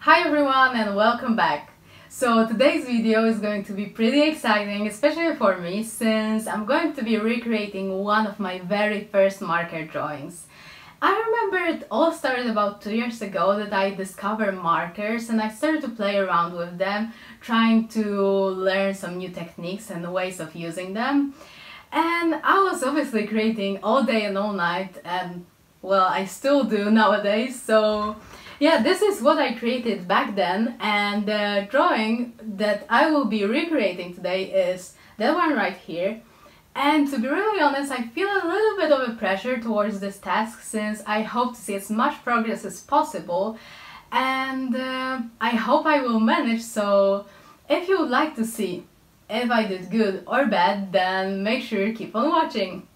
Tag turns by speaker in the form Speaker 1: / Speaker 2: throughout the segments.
Speaker 1: Hi everyone and welcome back! So today's video is going to be pretty exciting, especially for me, since I'm going to be recreating one of my very first marker drawings. I remember it all started about 2 years ago that I discovered markers and I started to play around with them, trying to learn some new techniques and ways of using them. And I was obviously creating all day and all night, and well, I still do nowadays, so yeah, this is what I created back then, and the drawing that I will be recreating today is that one right here. And to be really honest, I feel a little bit of a pressure towards this task since I hope to see as much progress as possible, and I hope I will manage. So if you would like to see if I did good or bad, then make sure you keep on watching.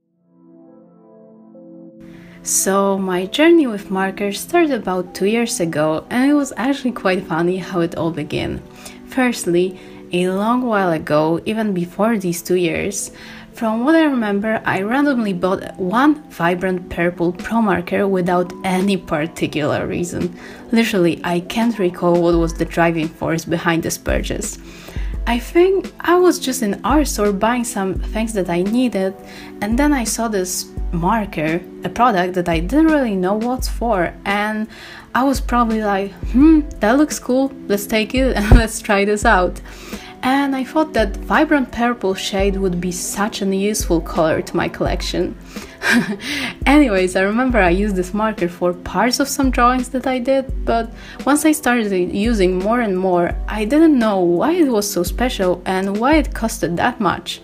Speaker 1: So my journey with markers started about 2 years ago, and it was actually quite funny how it all began. Firstly, a long while ago, even before these 2 years, from what I remember, I randomly bought one vibrant purple pro marker without any particular reason. Literally, I can't recall what was the driving force behind this purchase. I think I was just in our store buying some things that I needed, and then I saw this marker, a product that I didn't really know what's for, and I was probably like, that looks cool, let's take it and let's try this out. And I thought that vibrant purple shade would be such a useful color to my collection. Anyways, I remember I used this marker for parts of some drawings that I did, but once I started using more and more, I didn't know why it was so special and why it costed that much.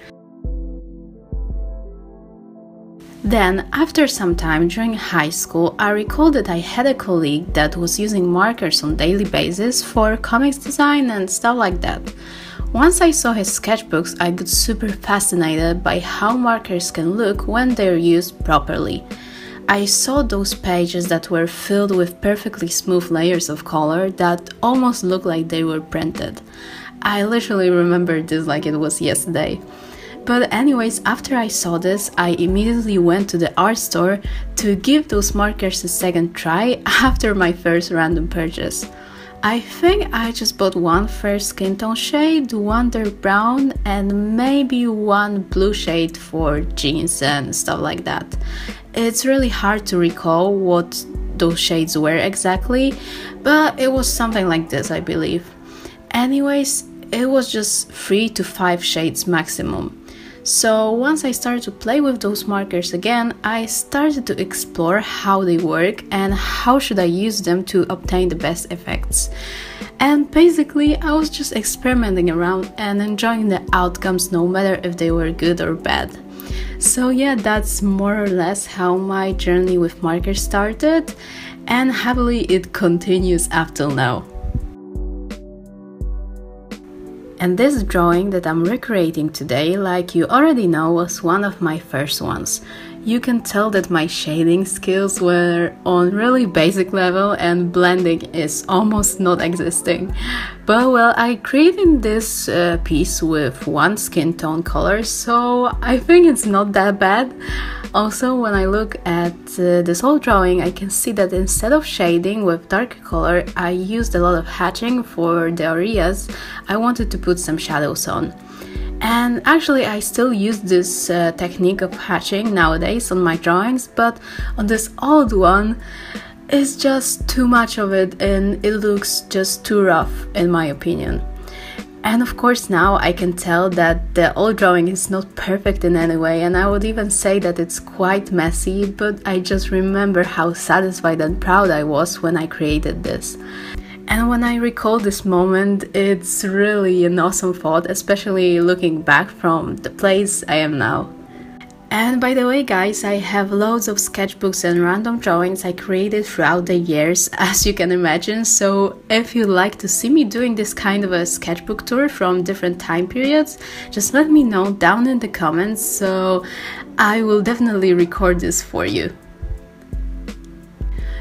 Speaker 1: Then, after some time during high school, I recalled that I had a colleague that was using markers on a daily basis for comics design and stuff like that. Once I saw his sketchbooks, I got super fascinated by how markers can look when they're used properly. I saw those pages that were filled with perfectly smooth layers of color that almost looked like they were printed. I literally remember this like it was yesterday. But anyways, after I saw this, I immediately went to the art store to give those markers a second try after my first random purchase. I think I just bought one first skin tone shade, one dark brown, and maybe one blue shade for jeans and stuff like that. It's really hard to recall what those shades were exactly, but it was something like this, I believe. Anyways, it was just 3 to 5 shades maximum. So once I started to play with those markers again, I started to explore how they work and how should I use them to obtain the best effects. And basically I was just experimenting around and enjoying the outcomes no matter if they were good or bad. So yeah, that's more or less how my journey with markers started, and happily it continues up till now. And this drawing that I'm recreating today, like you already know, was one of my first ones. You can tell that my shading skills were on really basic level and blending is almost not existing. But well, I created this piece with one skin tone color, so I think it's not that bad. Also, when I look at this whole drawing, I can see that instead of shading with dark color, I used a lot of hatching for the areas I wanted to put some shadows on. And actually I still use this technique of hatching nowadays on my drawings, but on this old one it's just too much of it and it looks just too rough in my opinion. And of course now I can tell that the old drawing is not perfect in any way, and I would even say that it's quite messy, but I just remember how satisfied and proud I was when I created this. And when I recall this moment, it's really an awesome thought, especially looking back from the place I am now. And by the way guys, I have loads of sketchbooks and random drawings I created throughout the years, as you can imagine, so if you'd like to see me doing this kind of a sketchbook tour from different time periods, just let me know down in the comments, so I will definitely record this for you.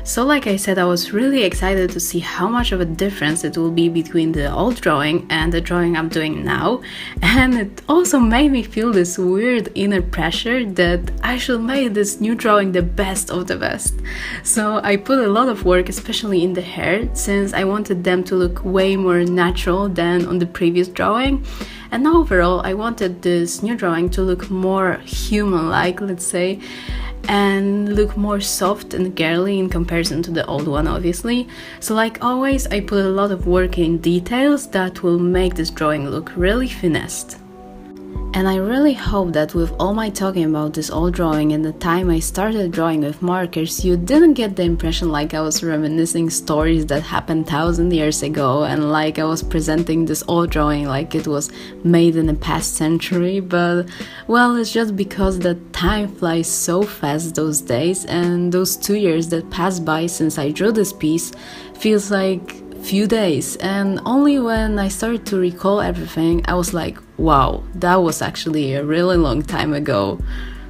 Speaker 1: So like I said, I was really excited to see how much of a difference it will be between the old drawing and the drawing I'm doing now, and it also made me feel this weird inner pressure that I should make this new drawing the best of the best. So I put a lot of work, especially in the hair, since I wanted them to look way more natural than on the previous drawing. And overall, I wanted this new drawing to look more human-like, let's say, and look more soft and girly in comparison to the old one, obviously. So like always, I put a lot of work in details that will make this drawing look really finessed. And I really hope that with all my talking about this old drawing and the time I started drawing with markers, you didn't get the impression like I was reminiscing stories that happened 1,000 years ago and like I was presenting this old drawing like it was made in the past century. But well, it's just because the time flies so fast those days, and those 2 years that passed by since I drew this piece feels like few days, and only when I started to recall everything I was like, wow, that was actually a really long time ago.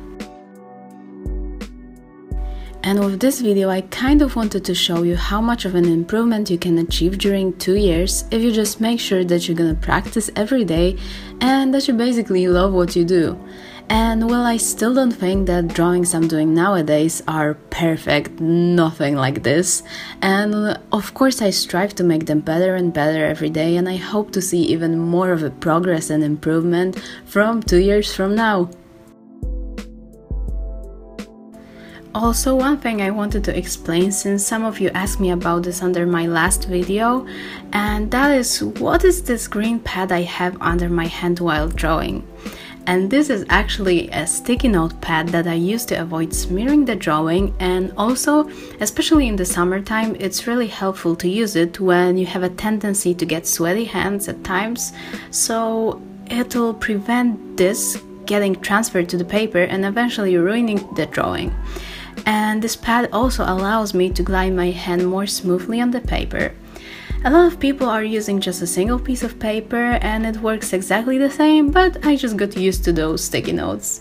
Speaker 1: And with this video I kind of wanted to show you how much of an improvement you can achieve during 2 years if you just make sure that you're gonna practice every day and that you basically love what you do. And well, I still don't think that drawings I'm doing nowadays are perfect, nothing like this. And of course I strive to make them better and better every day, and I hope to see even more of a progress and improvement from 2 years from now. Also, one thing I wanted to explain, since some of you asked me about this under my last video, and that is, what is this green pad I have under my hand while drawing? And this is actually a sticky note pad that I use to avoid smearing the drawing, and also, especially in the summertime, it's really helpful to use it when you have a tendency to get sweaty hands at times, so it will prevent this getting transferred to the paper and eventually ruining the drawing. And this pad also allows me to glide my hand more smoothly on the paper. A lot of people are using just a single piece of paper and it works exactly the same, but I just got used to those sticky notes.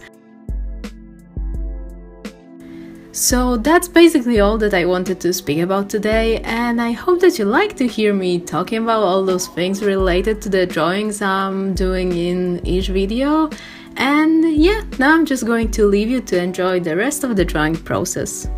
Speaker 1: So that's basically all that I wanted to speak about today, and I hope that you like to hear me talking about all those things related to the drawings I'm doing in each video. And yeah, now I'm just going to leave you to enjoy the rest of the drawing process.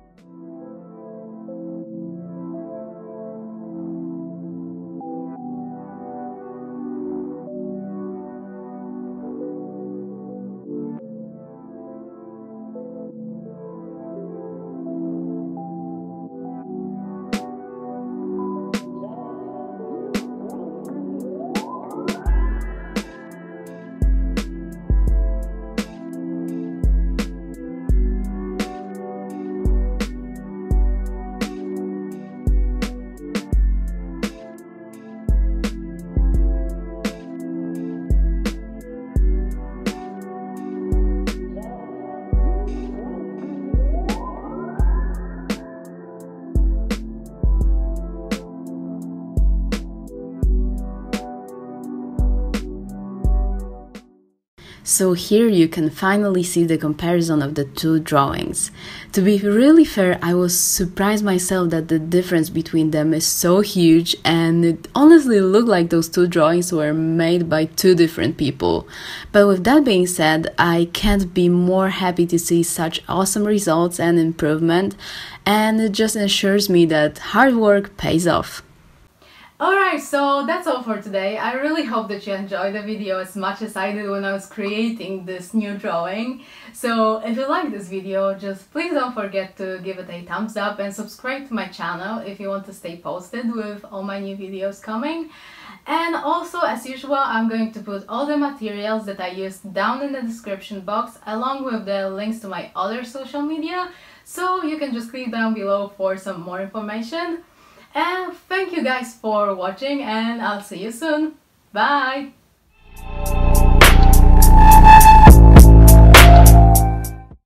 Speaker 1: So here you can finally see the comparison of the two drawings. To be really fair, I was surprised myself that the difference between them is so huge, and it honestly looked like those two drawings were made by two different people. But with that being said, I can't be more happy to see such awesome results and improvement, and it just ensures me that hard work pays off. Alright, so that's all for today. I really hope that you enjoyed the video as much as I did when I was creating this new drawing. So if you like this video, just please don't forget to give it a thumbs up and subscribe to my channel if you want to stay posted with all my new videos coming. And also, as usual, I'm going to put all the materials that I used down in the description box, along with the links to my other social media, so you can just click down below for some more information. And thank you guys for watching, and I'll see you soon. Bye!